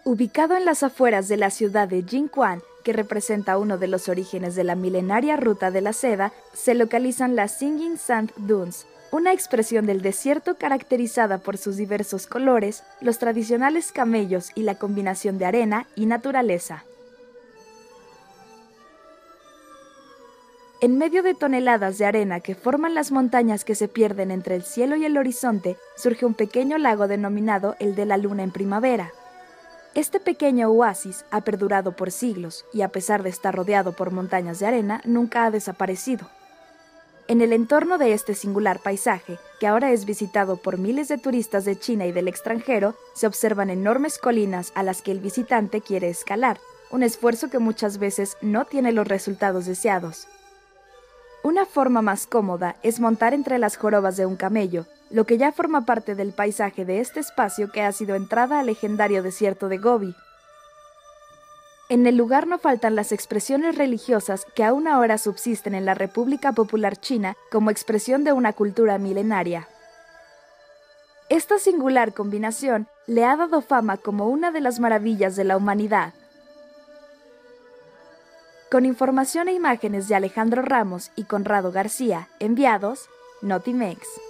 Ubicado en las afueras de la ciudad de Jinquan, que representa uno de los orígenes de la milenaria ruta de la seda, se localizan las Singing Sand Dunes, una expresión del desierto caracterizada por sus diversos colores, los tradicionales camellos y la combinación de arena y naturaleza. En medio de toneladas de arena que forman las montañas que se pierden entre el cielo y el horizonte, surge un pequeño lago denominado el de la Luna en primavera. Este pequeño oasis ha perdurado por siglos y, a pesar de estar rodeado por montañas de arena, nunca ha desaparecido. En el entorno de este singular paisaje, que ahora es visitado por miles de turistas de China y del extranjero, se observan enormes colinas a las que el visitante quiere escalar, un esfuerzo que muchas veces no tiene los resultados deseados. Una forma más cómoda es montar entre las jorobas de un camello, lo que ya forma parte del paisaje de este espacio que ha sido entrada al legendario desierto de Gobi. En el lugar no faltan las expresiones religiosas que aún ahora subsisten en la República Popular China como expresión de una cultura milenaria. Esta singular combinación le ha dado fama como una de las maravillas de la humanidad. Con información e imágenes de Alejandro Ramos y Conrado García, enviados, Notimex.